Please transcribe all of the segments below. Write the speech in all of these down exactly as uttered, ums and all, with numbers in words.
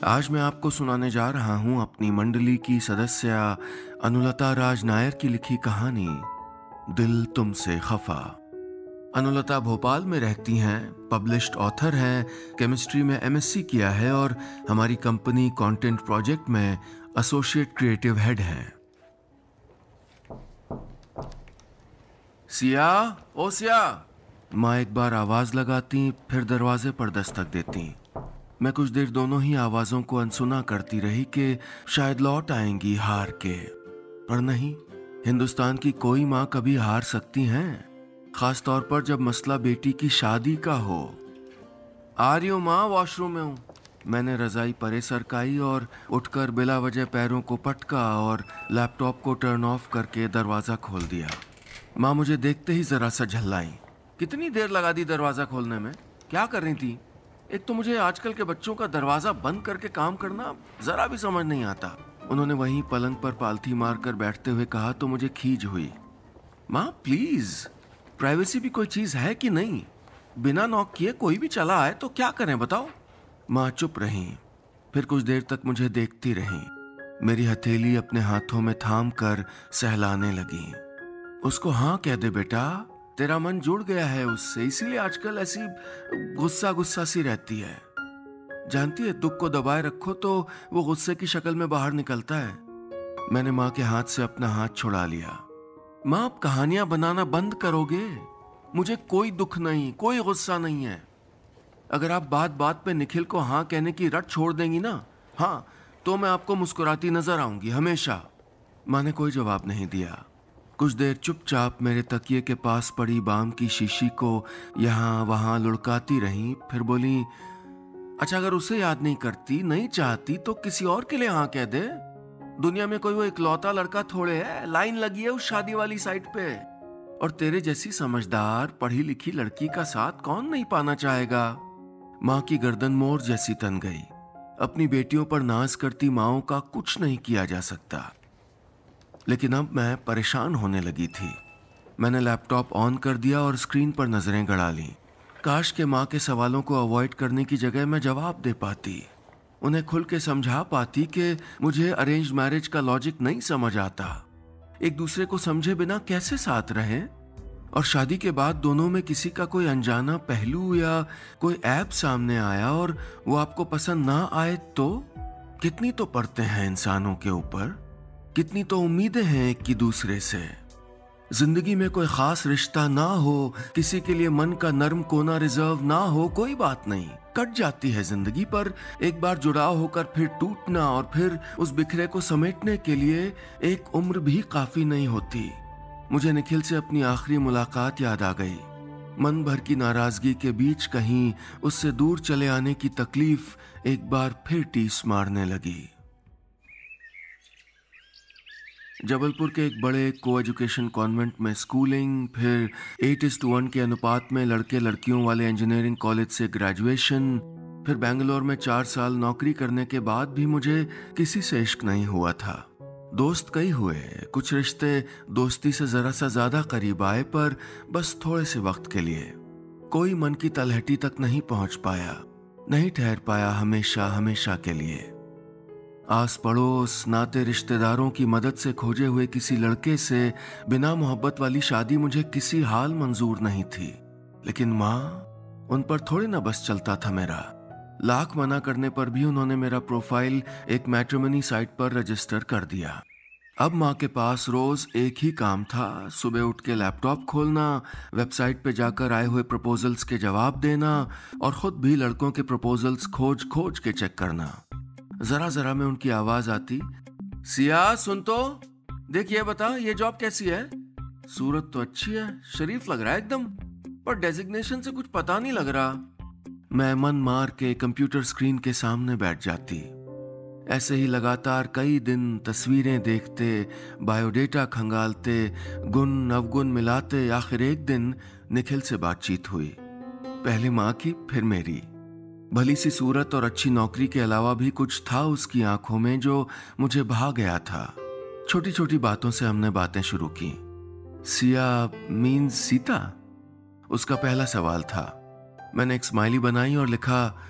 आज मैं आपको सुनाने जा रहा हूं अपनी मंडली की सदस्य अनुलता राज नायर की लिखी कहानी दिल तुमसे खफा। अनुलता भोपाल में रहती हैं, पब्लिश्ड ऑथर हैं, केमिस्ट्री में एमएससी किया है और हमारी कंपनी कंटेंट प्रोजेक्ट में एसोसिएट क्रिएटिव हेड हैं। सिया, ओ सिया, माँ एक बार आवाज लगाती, फिर दरवाजे पर दस्तक देती। मैं कुछ देर दोनों ही आवाजों को अनसुना करती रही कि शायद लौट आएंगी हार के, पर नहीं। हिंदुस्तान की कोई माँ कभी हार सकती हैं, खास तौर पर जब मसला बेटी की शादी का हो। आ रही हूँ माँ, वॉशरूम में हूँ। मैंने रजाई परे सरकाई और उठकर बिला वजह पैरों को पटका और लैपटॉप को टर्न ऑफ करके दरवाज़ा खोल दिया। माँ मुझे देखते ही जरा सा झल्लाई। कितनी देर लगा दी दरवाज़ा खोलने में? क्या कर रही थी? एक तो मुझे आजकल के बच्चों का दरवाज़ा बंद करके काम करना ज़रा भी समझ नहीं आता। उन्होंने वहीं पलंग पर पालथी मारकर बैठते हुए कहा तो मुझे खीज हुई। माँ प्लीज़, प्राइवेसी भी कोई चीज़ है कि नहीं? बिना नॉक किए कोई भी चला आए तो क्या करें बताओ? माँ चुप रही, फिर कुछ देर तक मुझे देखती रही। मेरी हथेली अपने हाथों में थाम कर सहलाने लगी। उसको हाँ कह दे बेटा, तेरा मन जुड़ गया है उससे, इसीलिए आजकल ऐसी गुस्सा गुस्सा सी रहती है। जानती है, दुख को दबाए रखो तो वो गुस्से की शक्ल में बाहर निकलता है। मैंने माँ के हाथ से अपना हाथ छुड़ा लिया। माँ आप कहानियां बनाना बंद करोगे? मुझे कोई दुख नहीं, कोई गुस्सा नहीं है। अगर आप बात बात पे निखिल को हाँ कहने की रट छोड़ देंगी ना, हाँ, तो मैं आपको मुस्कुराती नजर आऊंगी हमेशा। माँ ने कोई जवाब नहीं दिया। कुछ देर चुपचाप मेरे तकिए के पास पड़ी बाम की शीशी को यहाँ वहाँ लुढ़काती रही, फिर बोली, अच्छा अगर उसे याद नहीं करती, नहीं चाहती तो किसी और के लिए हाँ कह दे। दुनिया में कोई वो इकलौता लड़का थोड़े है, लाइन लगी है उस शादी वाली साइट पे। और तेरे जैसी समझदार पढ़ी लिखी लड़की का साथ कौन नहीं पाना चाहेगा? माँ की गर्दन मोर जैसी तन गई। अपनी बेटियों पर नाज करती माँओं का कुछ नहीं किया जा सकता। लेकिन अब मैं परेशान होने लगी थी। मैंने लैपटॉप ऑन कर दिया और स्क्रीन पर नजरें गड़ा लीं। काश के माँ के सवालों को अवॉइड करने की जगह मैं जवाब दे पाती, उन्हें खुल के समझा पाती कि मुझे अरेंज मैरिज का लॉजिक नहीं समझ आता। एक दूसरे को समझे बिना कैसे साथ रहें? और शादी के बाद दोनों में किसी का कोई अनजाना पहलू या कोई ऐप सामने आया और वो आपको पसंद ना आए तो? कितनी तो पड़ते हैं इंसानों के ऊपर, कितनी तो उम्मीदें हैं एक की दूसरे से। जिंदगी में कोई खास रिश्ता ना हो, किसी के लिए मन का नर्म कोना रिजर्व ना हो, कोई बात नहीं, कट जाती है जिंदगी। पर एक बार जुड़ाव होकर फिर टूटना और फिर उस बिखरे को समेटने के लिए एक उम्र भी काफी नहीं होती। मुझे निखिल से अपनी आखिरी मुलाकात याद आ गई। मन भर की नाराजगी के बीच कहीं उससे दूर चले आने की तकलीफ एक बार फिर टीस मारने लगी। जबलपुर के एक बड़े को एजुकेशन कॉन्वेंट में स्कूलिंग, फिर एट इस टू वन के अनुपात में लड़के लड़कियों वाले इंजीनियरिंग कॉलेज से ग्रेजुएशन, फिर बेंगलोर में चार साल नौकरी करने के बाद भी मुझे किसी से इश्क नहीं हुआ था। दोस्त कई हुए, कुछ रिश्ते दोस्ती से जरा सा ज्यादा करीब आए, पर बस थोड़े से वक्त के लिए। कोई मन की तलहटी तक नहीं पहुंच पाया, नहीं ठहर पाया हमेशा हमेशा के लिए। आस पड़ोस, नाते रिश्तेदारों की मदद से खोजे हुए किसी लड़के से बिना मोहब्बत वाली शादी मुझे किसी हाल मंजूर नहीं थी। लेकिन माँ, उन पर थोड़ी ना बस चलता था मेरा। लाख मना करने पर भी उन्होंने मेरा प्रोफाइल एक मैट्रिमनी साइट पर रजिस्टर कर दिया। अब माँ के पास रोज एक ही काम था, सुबह उठ के लैपटॉप खोलना, वेबसाइट पे जाकर आए हुए प्रपोजल्स के जवाब देना और खुद भी लड़कों के प्रपोजल्स खोज खोज के चेक करना। जरा जरा में उनकी आवाज आती, सिया सुन तो, देख ये बता, ये जॉब कैसी है? सूरत तो अच्छी है, शरीफ लग रहा है एकदम, पर डेजिग्नेशन से कुछ पता नहीं लग रहा। मैं मन मार के कंप्यूटर स्क्रीन के सामने बैठ जाती। ऐसे ही लगातार कई दिन तस्वीरें देखते, बायोडेटा खंगालते, गुण अवगुण मिलाते, आखिर एक दिन निखिल से बातचीत हुई। पहले माँ की, फिर मेरी। भली सी सूरत और अच्छी नौकरी के अलावा भी कुछ था उसकी आंखों में जो मुझे भा गया था। छोटी छोटी बातों से हमने बातें शुरू की। सिया मीन्स सीता? उसका पहला सवाल था। मैंने एक स्माइली बनाई और लिखा,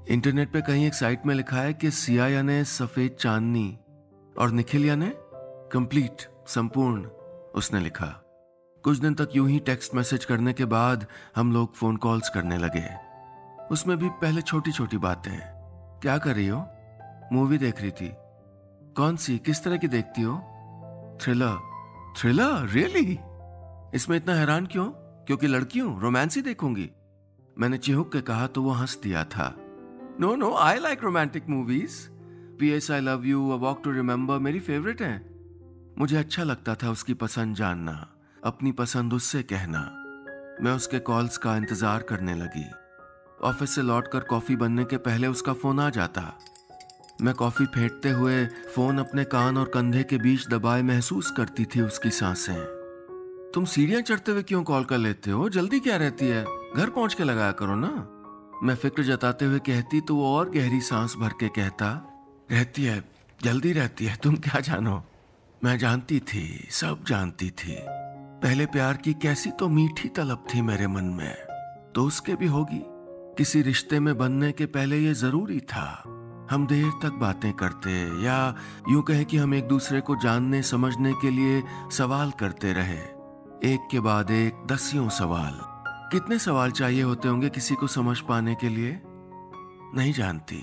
इंटरनेट पे कहीं एक साइट में लिखा है कि सिया यानी सफेद चांदनी और निखिल यानी कंप्लीट, संपूर्ण, उसने लिखा। कुछ दिन तक यूं ही टेक्स्ट मैसेज करने के बाद हम लोग फोन कॉल्स करने लगे। उसमें भी पहले छोटी छोटी बातें। क्या कर रही हो? मूवी देख रही थी। कौन सी, किस तरह की देखती हो? थ्रिलर। थ्रिलर? रियली? इसमें इतना हैरान क्यों? क्योंकि लड़की हूं, रोमांस ही देखूंगी। मैंने चिहुक के कहा तो वो हंस दिया था। No no, I like romantic movies. P S I love you, a walk to remember मेरी फेवरेट है। मुझे अच्छा लगता था उसकी पसंद जानना, अपनी पसंद उससे कहना। मैं उसके कॉल्स का इंतजार करने लगी। ऑफिस से लौटकर कॉफी बनने के पहले उसका फोन आ जाता। मैं कॉफी फेंटते हुए फोन अपने कान और कंधे के बीच दबाए महसूस करती थी उसकी सांसें। तुम सीढ़ियां चढ़ते हुए क्यों कॉल कर लेते हो? जल्दी क्या रहती है? घर पहुंच के लगाया करो ना। मैं फिक्र जताते हुए कहती तो वो और गहरी सांस भर के कहता, रहती है, जल्दी रहती है, तुम क्या जानो। मैं जानती थी, सब जानती थी। पहले प्यार की कैसी तो मीठी तलब थी मेरे मन में, तो उसके भी होगी। किसी रिश्ते में बनने के पहले ये जरूरी था हम देर तक बातें करते, या यूं कहें कि हम एक दूसरे को जानने समझने के लिए सवाल करते रहे, एक के बाद एक दसियों सवाल। कितने सवाल चाहिए होते होंगे किसी को समझ पाने के लिए? नहीं जानती।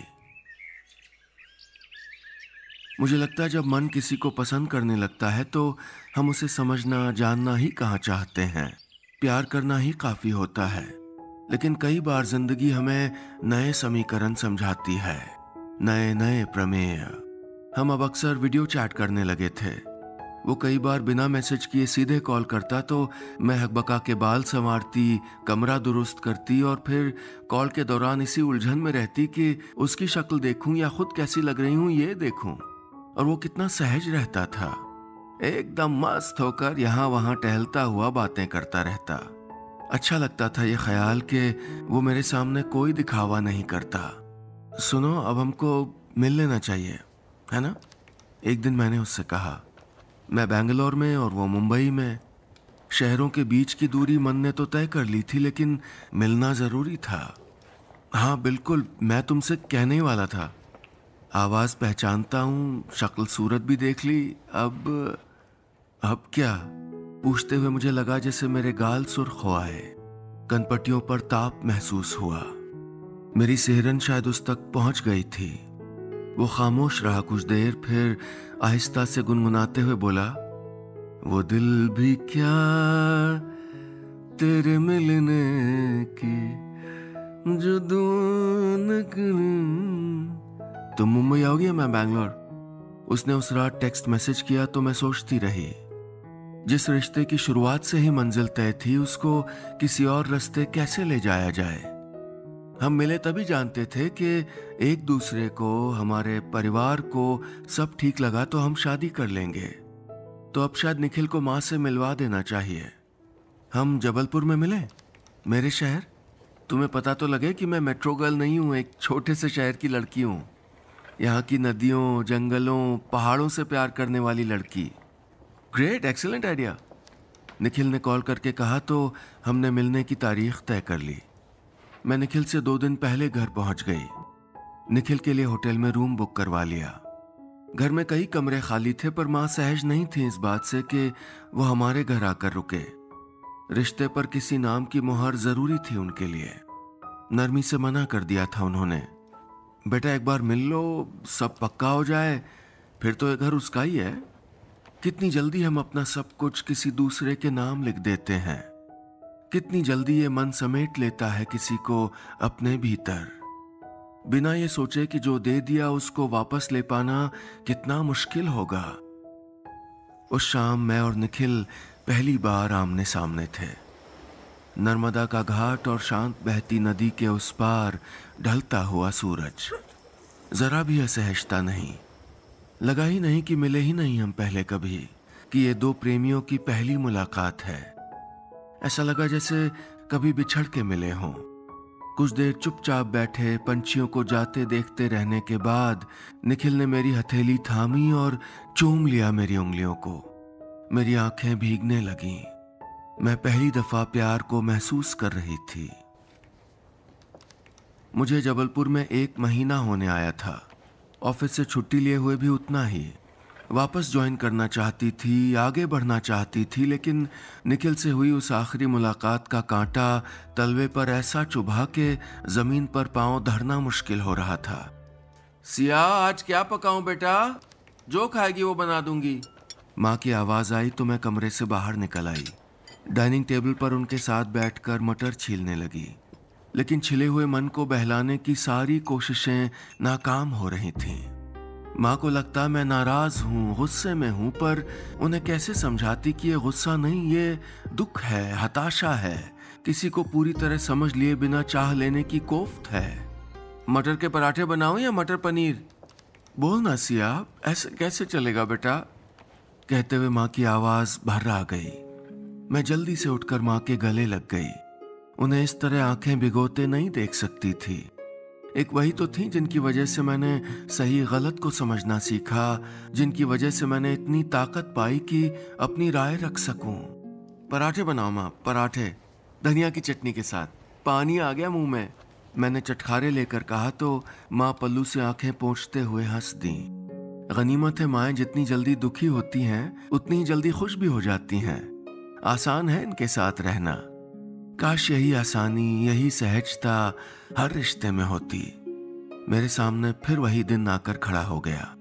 मुझे लगता है जब मन किसी को पसंद करने लगता है तो हम उसे समझना जानना ही कहाँ चाहते हैं। प्यार करना ही काफी होता है। लेकिन कई बार जिंदगी हमें नए समीकरण समझाती है, नए नए प्रमेय। हम अब अक्सर वीडियो चैट करने लगे थे। वो कई बार बिना मैसेज किए सीधे कॉल करता तो मैं हकबका के बाल संवारती, कमरा दुरुस्त करती और फिर कॉल के दौरान इसी उलझन में रहती कि उसकी शक्ल देखूं या खुद कैसी लग रही हूं ये देखूं। और वो कितना सहज रहता था, एकदम मस्त होकर यहाँ वहाँ टहलता हुआ बातें करता रहता। अच्छा लगता था ये ख्याल कि वो मेरे सामने कोई दिखावा नहीं करता। सुनो, अब हमको मिल लेना चाहिए, है ना? एक दिन मैंने उससे कहा। मैं बेंगलोर में और वो मुंबई में। शहरों के बीच की दूरी मन ने तो तय कर ली थी, लेकिन मिलना जरूरी था। हाँ बिल्कुल, मैं तुमसे कहने ही वाला था। आवाज पहचानता हूँ, शक्ल सूरत भी देख ली। अब अब क्या? पूछते हुए मुझे लगा जैसे मेरे गाल सुर्ख हो आए, कनपटियों पर ताप महसूस हुआ। मेरी सिहरन शायद उस तक पहुंच गई थी। वो खामोश रहा कुछ देर, फिर आहिस्ता से गुनगुनाते हुए बोला, वो दिल भी क्या तेरे मिलने की जो दुआ न करूं। तुम मुंबई आओगी या मैं बैंगलोर? उसने उस रात टेक्स्ट मैसेज किया तो मैं सोचती रही। जिस रिश्ते की शुरुआत से ही मंजिल तय थी, उसको किसी और रास्ते कैसे ले जाया जाए। हम मिले तभी जानते थे कि एक दूसरे को, हमारे परिवार को सब ठीक लगा तो हम शादी कर लेंगे। तो अब शायद निखिल को माँ से मिलवा देना चाहिए। हम जबलपुर में मिले, मेरे शहर। तुम्हें पता तो लगे कि मैं मेट्रो गर्ल नहीं हूँ, एक छोटे से शहर की लड़की हूँ। यहाँ की नदियों, जंगलों, पहाड़ों से प्यार करने वाली लड़की। Great, excellent idea. निखिल ने कॉल करके कहा तो हमने मिलने की तारीख तय कर ली। मैं निखिल से दो दिन पहले घर पहुंच गई। निखिल के लिए होटल में रूम बुक करवा लिया। घर में कई कमरे खाली थे, पर माँ सहज नहीं थी इस बात से कि वो हमारे घर आकर रुके। रिश्ते पर किसी नाम की मुहर जरूरी थी उनके लिए। नरमी से मना कर दिया था उन्होंने। बेटा एक बार मिल लो, सब पक्का हो जाए, फिर तो ये घर उसका ही है। कितनी जल्दी हम अपना सब कुछ किसी दूसरे के नाम लिख देते हैं। कितनी जल्दी ये मन समेट लेता है किसी को अपने भीतर, बिना ये सोचे कि जो दे दिया उसको वापस ले पाना कितना मुश्किल होगा। उस शाम मैं और निखिल पहली बार आमने सामने थे। नर्मदा का घाट और शांत बहती नदी के उस पार ढलता हुआ सूरज। जरा भी असहजता नहीं, लगा ही नहीं कि मिले ही नहीं हम पहले कभी, कि ये दो प्रेमियों की पहली मुलाकात है। ऐसा लगा जैसे कभी बिछड़ के मिले हों। कुछ देर चुपचाप बैठे पंछियों को जाते देखते रहने के बाद निखिल ने मेरी हथेली थामी और चूम लिया मेरी उंगलियों को। मेरी आंखें भीगने लगीं। मैं पहली दफा प्यार को महसूस कर रही थी। मुझे जबलपुर में एक महीना होने आया था। ऑफिस से छुट्टी लिए हुए भी उतना ही। वापस ज्वाइन करना चाहती थी, आगे बढ़ना चाहती थी, लेकिन निखिल से हुई उस आखिरी मुलाकात का कांटा तलवे पर ऐसा चुभा के जमीन पर पांव धरना मुश्किल हो रहा था। सिया, आज क्या पकाऊं बेटा? जो खाएगी वो बना दूंगी। माँ की आवाज आई तो मैं कमरे से बाहर निकल आई। डाइनिंग टेबल पर उनके साथ बैठकर मटर छीलने लगी, लेकिन छिले हुए मन को बहलाने की सारी कोशिशें नाकाम हो रही थीं। माँ को लगता मैं नाराज हूँ, गुस्से में हूँ, पर उन्हें कैसे समझाती कि ये गुस्सा नहीं, ये दुख है, हताशा है, किसी को पूरी तरह समझ लिए बिना चाह लेने की कोफ्त है। मटर के पराठे बनाऊं या मटर पनीर? बोल ना सिया, ऐसे कैसे चलेगा बेटा? कहते हुए माँ की आवाज भर आ गई। मैं जल्दी से उठकर माँ के गले लग गई। उन्हें इस तरह आंखें भिगोते नहीं देख सकती थी। एक वही तो थी जिनकी वजह से मैंने सही गलत को समझना सीखा, जिनकी वजह से मैंने इतनी ताकत पाई कि अपनी राय रख सकूं। पराठे बनाओ माँ, पराठे, धनिया की चटनी के साथ। पानी आ गया मुंह में। मैंने चटखारे लेकर कहा तो माँ पल्लू से आंखें पोंछते हुए हंस दी। गनीमत है माएँ जितनी जल्दी दुखी होती हैं उतनी ही जल्दी खुश भी हो जाती हैं। आसान है इनके साथ रहना। काश यही आसानी, यही सहजता हर रिश्ते में होती। मेरे सामने फिर वही दिन आकर खड़ा हो गया।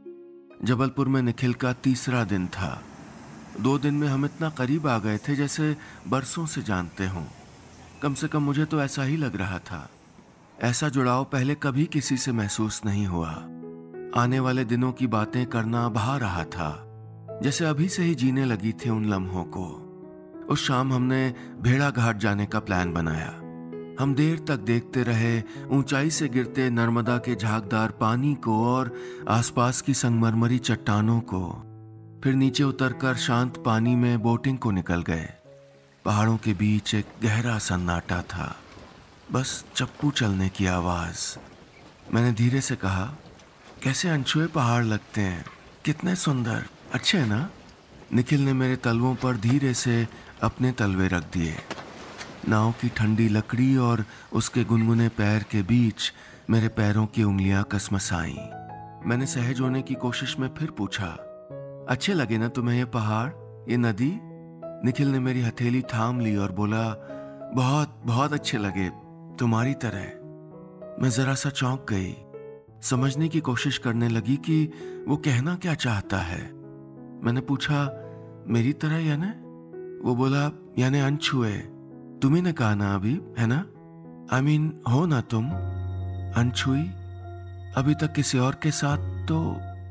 जबलपुर में निखिल का तीसरा दिन था। दो दिन में हम इतना करीब आ गए थे जैसे बरसों से जानते हों। कम से कम मुझे तो ऐसा ही लग रहा था। ऐसा जुड़ाव पहले कभी किसी से महसूस नहीं हुआ। आने वाले दिनों की बातें करना भा रहा था, जैसे अभी से ही जीने लगी थी उन लम्हों को। उस शाम हमने भेड़ा घाट जाने का प्लान बनाया। हम देर तक देखते रहे ऊंचाई से गिरते नर्मदा के झागदार पानी को और आसपास की संगमरमरी चट्टानों को। फिर नीचे उतरकर शांत पानी में बोटिंग को निकल गए। पहाड़ों के बीच एक गहरा सन्नाटा था, बस चप्पू चलने की आवाज। मैंने धीरे से कहा, कैसे अनछुए पहाड़ लगते हैं, कितने सुंदर, अच्छे हैं ना? निखिल ने मेरे तलवों पर धीरे से अपने तलवे रख दिए। नाव की ठंडी लकड़ी और उसके गुनगुने पैर के बीच मेरे पैरों की उंगलियां कसमसाईं। मैंने सहज होने की कोशिश में फिर पूछा, अच्छे लगे ना तुम्हें ये पहाड़, ये नदी? निखिल ने मेरी हथेली थाम ली और बोला, बहुत बहुत अच्छे लगे, तुम्हारी तरह। मैं जरा सा चौंक गई, समझने की कोशिश करने लगी कि वो कहना क्या चाहता है। मैंने पूछा, मेरी तरह यानी? वो बोला, यानी अनछुए। तुम्ही ने कहा ना अभी, है ना? आई मीन हो ना तुम अनछुई, अभी तक किसी और के साथ तो।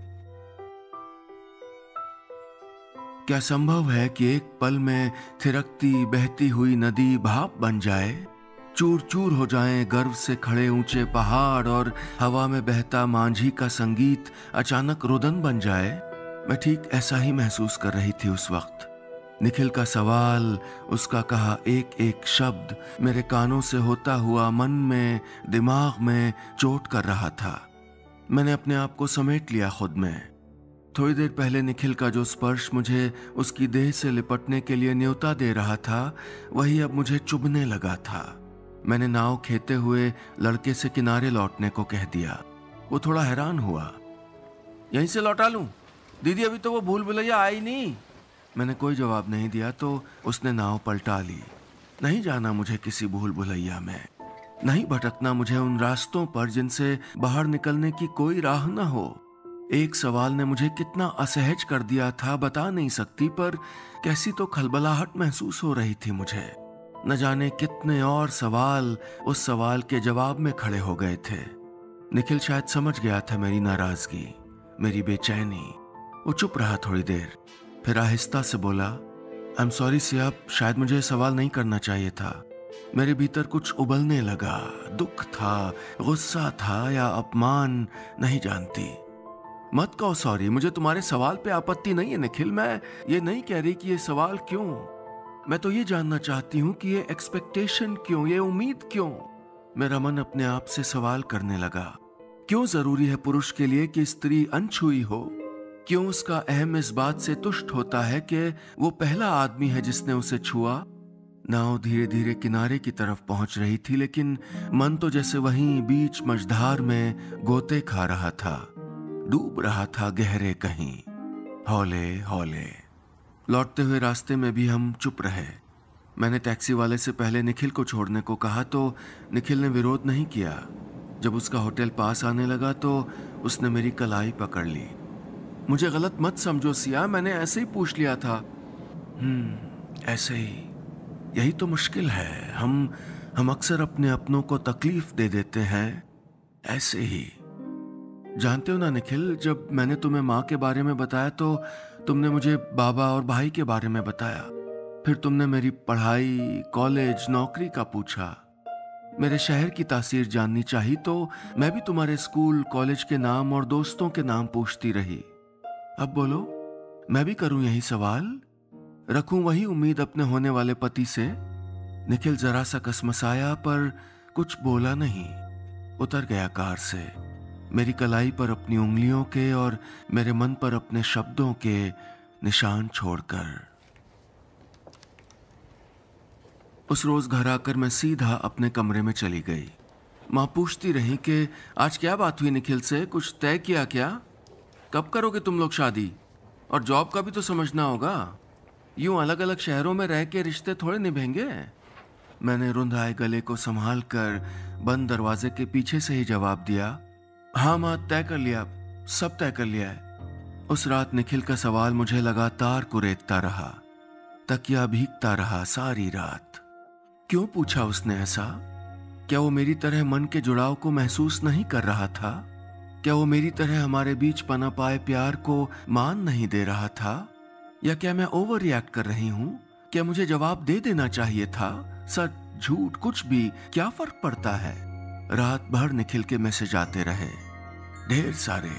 क्या संभव है कि एक पल में थिरकती बहती हुई नदी भाप बन जाए, चूर चूर हो जाएं गर्व से खड़े ऊंचे पहाड़, और हवा में बहता मांझी का संगीत अचानक रुदन बन जाए? मैं ठीक ऐसा ही महसूस कर रही थी उस वक्त। निखिल का सवाल, उसका कहा एक एक शब्द मेरे कानों से होता हुआ मन में, दिमाग में चोट कर रहा था। मैंने अपने आप को समेट लिया खुद में। थोड़ी देर पहले निखिल का जो स्पर्श मुझे उसकी देह से लिपटने के लिए न्योता दे रहा था, वही अब मुझे चुभने लगा था। मैंने नाव खेते हुए लड़के से किनारे लौटने को कह दिया। वो थोड़ा हैरान हुआ। यहीं से लौटा लूं? दीदी अभी तो वो भूल भुलैया आई नहीं। मैंने कोई जवाब नहीं दिया तो उसने नाव पलटा ली। नहीं जाना मुझे किसी भूल भुलैया में, नहीं भटकना मुझे उन रास्तों पर जिनसे बाहर निकलने की कोई राह न हो। एक सवाल ने मुझे कितना असहज कर दिया था बता नहीं सकती, पर कैसी तो खलबलाहट महसूस हो रही थी मुझे। न जाने कितने और सवाल उस सवाल के जवाब में खड़े हो गए थे। निखिल शायद समझ गया था मेरी नाराजगी, मेरी बेचैनी। वो चुप रहा थोड़ी देर, फिर आहिस्ता से बोला, आई एम सॉरी सिया, शायद मुझे सवाल नहीं करना चाहिए था। मेरे भीतर कुछ उबलने लगा, दुख था, गुस्सा था या अपमान, नहीं जानती। मत कहो सॉरी, मुझे तुम्हारे सवाल पे आपत्ति नहीं है निखिल। मैं ये नहीं कह रही कि ये सवाल क्यों, मैं तो ये जानना चाहती हूँ कि ये एक्सपेक्टेशन क्यों, ये उम्मीद क्यों। मेरा मन अपने आप से सवाल करने लगा, क्यों जरूरी है पुरुष के लिए कि स्त्री अनछुई हो? क्यों उसका अहम इस बात से तुष्ट होता है कि वो पहला आदमी है जिसने उसे छुआ? नाव धीरे धीरे किनारे की तरफ पहुंच रही थी, लेकिन मन तो जैसे वहीं बीच मझधार में गोते खा रहा था, डूब रहा था गहरे कहीं। हौले हौले लौटते हुए रास्ते में भी हम चुप रहे। मैंने टैक्सी वाले से पहले निखिल को छोड़ने को कहा तो निखिल ने विरोध नहीं किया। जब उसका होटल पास आने लगा तो उसने मेरी कलाई पकड़ ली। मुझे गलत मत समझो सिया, मैंने ऐसे ही पूछ लिया था। हम्म ऐसे ही, यही तो मुश्किल है। हम हम अक्सर अपने अपनों को तकलीफ दे देते हैं, ऐसे ही। जानते हो ना निखिल, जब मैंने तुम्हें माँ के बारे में बताया तो तुमने मुझे बाबा और भाई के बारे में बताया। फिर तुमने मेरी पढ़ाई, कॉलेज, नौकरी का पूछा। मेरे शहर की तासीर जाननी चाहिए तो मैं भी तुम्हारे स्कूल, कॉलेज के नाम और दोस्तों के नाम पूछती रही। अब बोलो, मैं भी करूं यही सवाल? रखूं वही उम्मीद अपने होने वाले पति से? निखिल जरा सा कसमसाया पर कुछ बोला नहीं। उतर गया कार से, मेरी कलाई पर अपनी उंगलियों के और मेरे मन पर अपने शब्दों के निशान छोड़कर। उस रोज घर आकर मैं सीधा अपने कमरे में चली गई। माँ पूछती रही कि आज क्या बात हुई निखिल से, कुछ तय किया क्या? कब करोगे तुम लोग शादी? और जॉब का भी तो समझना होगा। यूं अलग अलग शहरों में रह के रिश्ते थोड़े निभेंगे। मैंने रुंधाए गले को संभाल कर बंद दरवाजे के पीछे से ही जवाब दिया, हाँ माँ, तय कर लिया, सब तय कर लिया है। उस रात निखिल का सवाल मुझे लगातार कुरेदता रहा। तकिया भीगता रहा सारी रात। क्यों पूछा उसने ऐसा? क्या वो मेरी तरह मन के जुड़ाव को महसूस नहीं कर रहा था? क्या वो मेरी तरह हमारे बीच पना पाए प्यार को मान नहीं दे रहा था? या क्या मैं ओवर रिएक्ट कर रही हूं? क्या मुझे जवाब दे देना चाहिए था? सच, झूठ, कुछ भी, क्या फर्क पड़ता है? रात भर निखिल के मैसेज आते रहे, ढेर सारे,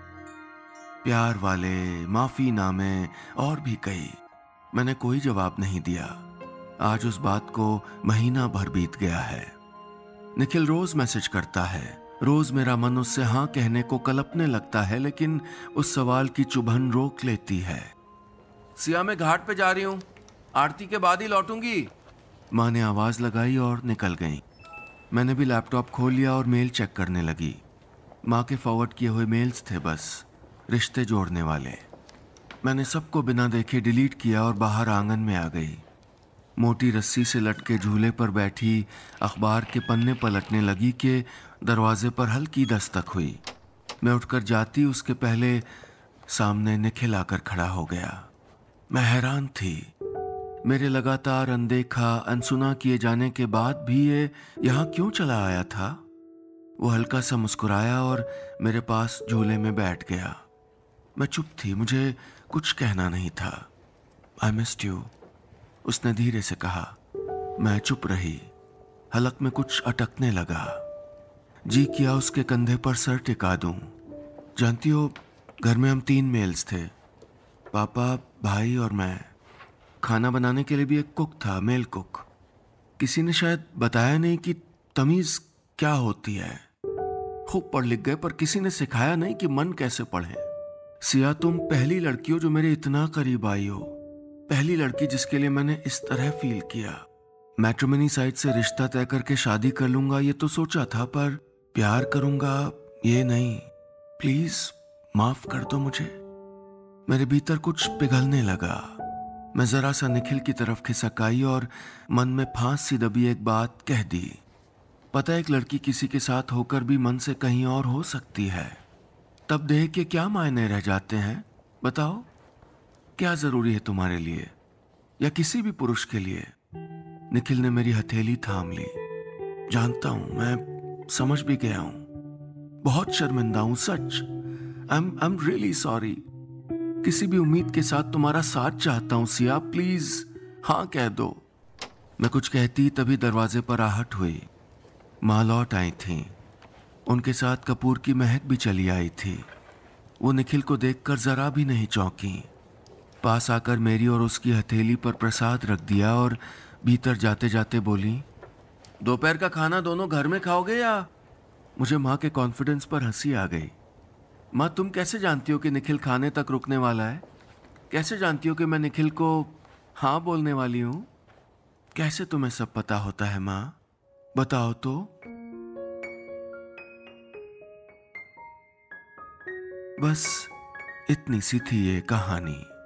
प्यार वाले, माफी नामे और भी कई। मैंने कोई जवाब नहीं दिया। आज उस बात को महीना भर बीत गया है। निखिल रोज मैसेज करता है, रोज मेरा मन उससे हाँ कहने को कलपने लगता है, लेकिन उस सवाल की चुभन रोक लेती है। सिया, मैं घाट पे जा रही हूँ, आरती के बाद ही लौटूंगी। माँ ने आवाज लगाई और निकल गई। मैंने भी लैपटॉप खोल लिया और मेल चेक करने लगी। माँ के फॉरवर्ड किए हुए मेल्स थे, बस रिश्ते जोड़ने वाले। मैंने सबको बिना देखे डिलीट किया और बाहर आंगन में आ गई। मोटी रस्सी से लटके झूले पर बैठी अखबार के पन्ने पलटने लगी कि दरवाजे पर हल्की दस्तक हुई। मैं उठकर जाती उसके पहले सामने निखिल आकर खड़ा हो गया। मैं हैरान थी। मेरे लगातार अनदेखा, अनसुना किए जाने के बाद भी ये यहाँ क्यों चला आया था? वो हल्का सा मुस्कुराया और मेरे पास झूले में बैठ गया। मैं चुप थी, मुझे कुछ कहना नहीं था। आई मिस्ड यू, उसने धीरे से कहा। मैं चुप रही। हलक में कुछ अटकने लगा। जी किया उसके कंधे पर सर टिका दूं। जानती हो, घर में हम तीन मेल्स थे, पापा, भाई और मैं। खाना बनाने के लिए भी एक कुक था, मेल कुक। किसी ने शायद बताया नहीं कि तमीज क्या होती है। खूब पढ़ लिख गए पर किसी ने सिखाया नहीं कि मन कैसे पढ़े। सिया, तुम पहली लड़की हो जो मेरे इतना करीब आई हो, पहली लड़की जिसके लिए मैंने इस तरह फील किया। मैट्रिमनी साइट से रिश्ता तय करके शादी कर लूंगा ये तो सोचा था, पर प्यार करूंगा ये नहीं। प्लीज माफ कर दो मुझे। मेरे भीतर कुछ पिघलने लगा। मैं जरा सा निखिल की तरफ खिसक आई और मन में फांस सी दबी एक बात कह दी। पता है, एक लड़की किसी के साथ होकर भी मन से कहीं और हो सकती है। तब देह के क्या मायने रह जाते हैं? बताओ, क्या जरूरी है तुम्हारे लिए या किसी भी पुरुष के लिए? निखिल ने मेरी हथेली थाम ली। जानता हूं, मैं समझ भी गया हूं, बहुत शर्मिंदा हूं, सच। I am I am really sorry. किसी भी उम्मीद के साथ तुम्हारा साथ चाहता हूं सिया, प्लीज हाँ कह दो। मैं कुछ कहती तभी दरवाजे पर आहट हुई। माँ लौट आई थी। उनके साथ कपूर की महक भी चली आई थी। वो निखिल को देखकर जरा भी नहीं चौंकी। पास आकर मेरी और उसकी हथेली पर प्रसाद रख दिया और भीतर जाते जाते बोली, दोपहर का खाना दोनों घर में खाओगे या? मुझे माँ के कॉन्फिडेंस पर हंसी आ गई। माँ, तुम कैसे जानती हो कि निखिल खाने तक रुकने वाला है? कैसे जानती हो कि मैं निखिल को हाँ बोलने वाली हूँ? कैसे तुम्हें सब पता होता है माँ? बताओ तो। बस इतनी सी थी ये कहानी।